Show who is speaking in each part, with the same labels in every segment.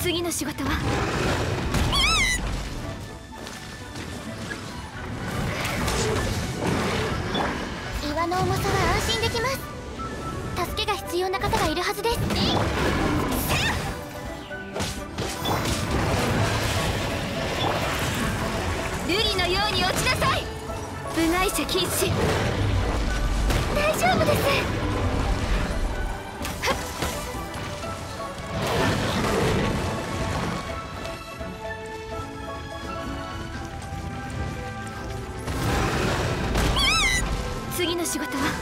Speaker 1: 次の仕事は
Speaker 2: 岩の重さは安心できます。助けが必要な方がいるはずです。
Speaker 1: 瑠璃のように落ちなさい。部外者禁止。
Speaker 2: 大丈夫です。
Speaker 1: 次の仕事はもう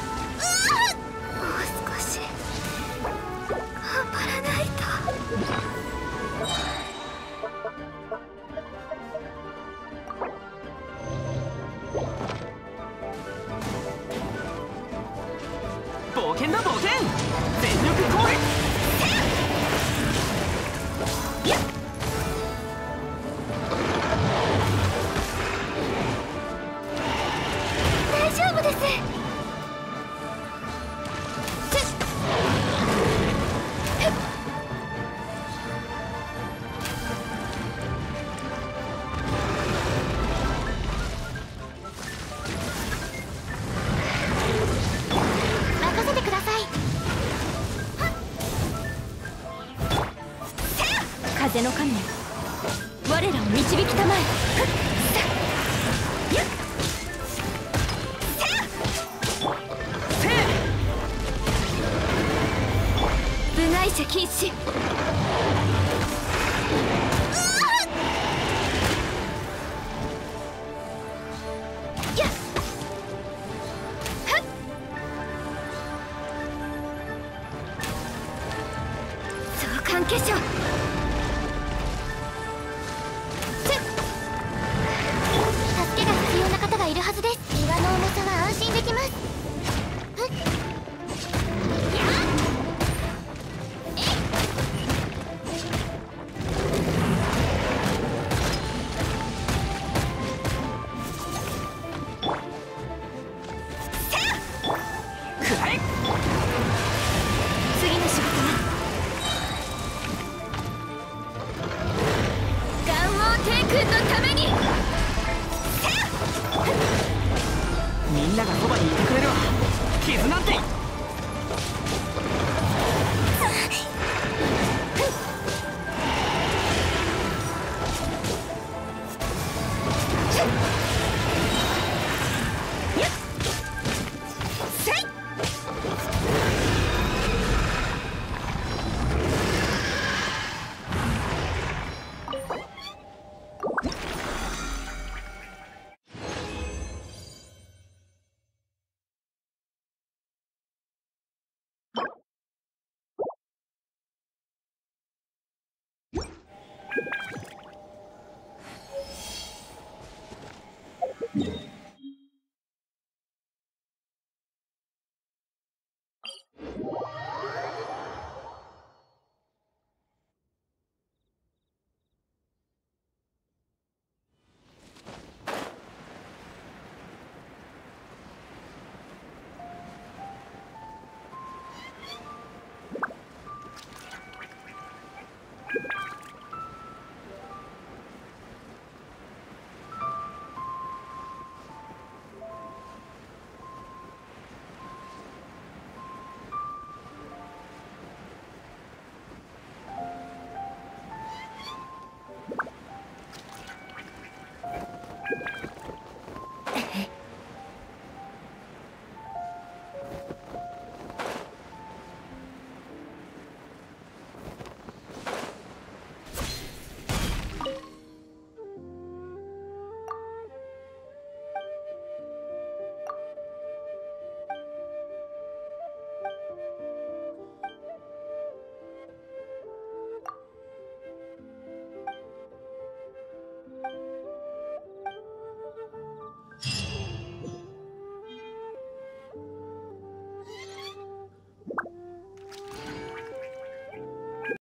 Speaker 1: 少し頑張らないと。
Speaker 3: 冒険だ冒険、全力コール。
Speaker 2: 大丈夫です。任せてください。
Speaker 1: 風の神よ、我らを導きたまえ。部外者禁止。相関化粧。
Speaker 2: 助けが必要な方がいるはずです。岩の重さは安心できます。
Speaker 1: 次の仕事は岩王帝君のために。
Speaker 3: みんながそばにいてくれるわ。傷なんて。